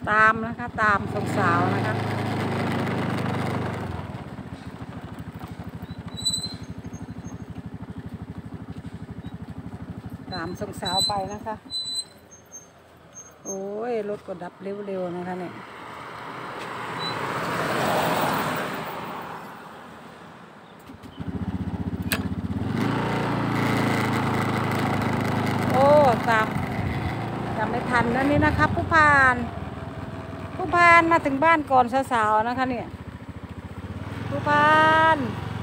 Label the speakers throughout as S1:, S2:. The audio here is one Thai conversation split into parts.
S1: ตามนะคะตามสาวๆนะคะตามสาวๆไปนะคะโอ้ยรถก็ดับเร็วๆนะคะเนี่ยโอ้ตามไม่ทันนั่นนี่นะคะผู้พานมาถึงบ้านก่อนสาวๆนะคะเนี่ยผู้พาน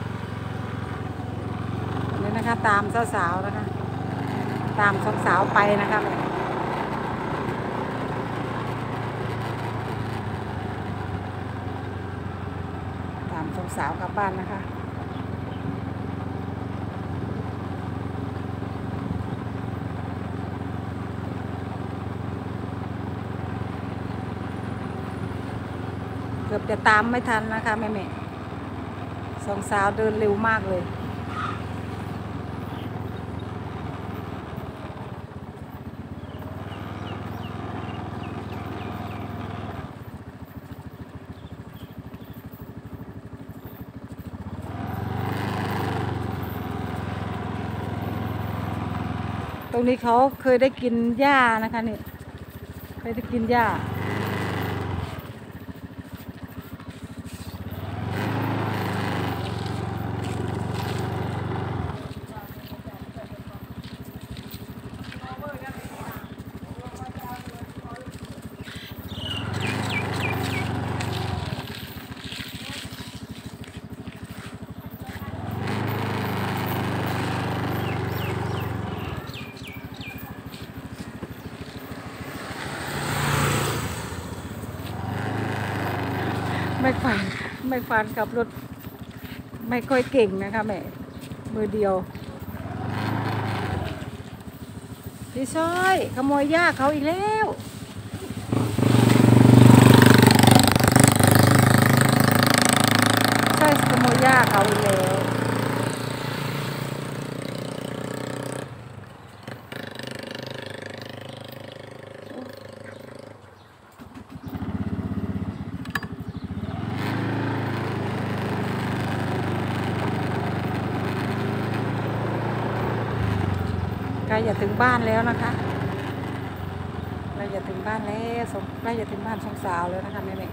S1: นี่นะคะตามสาวๆนะคะตามสาวๆไปนะคะตามสาวๆกลับบ้านนะคะเกือบจะตามไม่ทันนะคะแม่สาวเดินเร็วมากเลยตรงนี้เขาเคยได้กินหญ้านะคะนี่เคยได้กินหญ้าไม่ฟันขับรถไม่ค่อยเก่งนะคะแม่มือเดียวพี่ช้อยขโมยหญ้าเขาอีกแล้วใช่ขโมยหญ้าเขาอีกแล้วใกล้จะถึงบ้านแล้วนะคะใกล้จะถึงบ้านแล้วใกล้จะถึงบ้านสาวแล้วนะคะแม่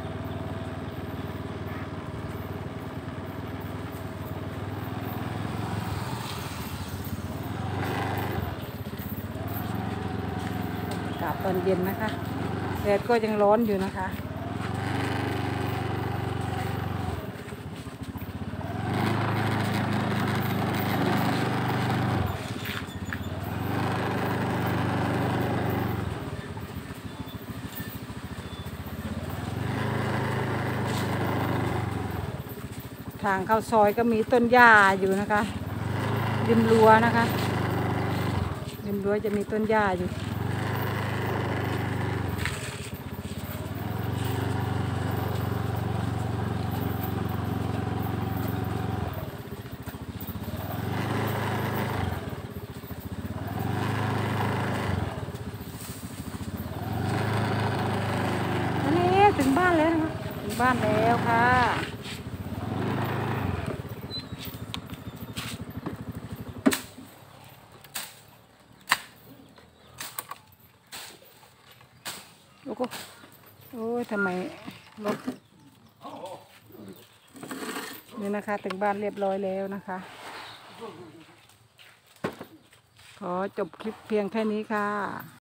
S1: อากาศตอนเย็นนะคะแดดก็ยังร้อนอยู่นะคะทางเข้าซอยก็มีต้นหญ้าอยู่นะคะริมรั้วนะคะริมรั้วจะมีต้นหญ้าอยู่อันนี้ถึงบ้านแล้วนะคะถึงบ้านแล้วค่ะโอ้ยทำไมรถนี่นะคะถึงบ้านเรียบร้อยแล้วนะคะขอจบคลิปเพียงแค่นี้ค่ะ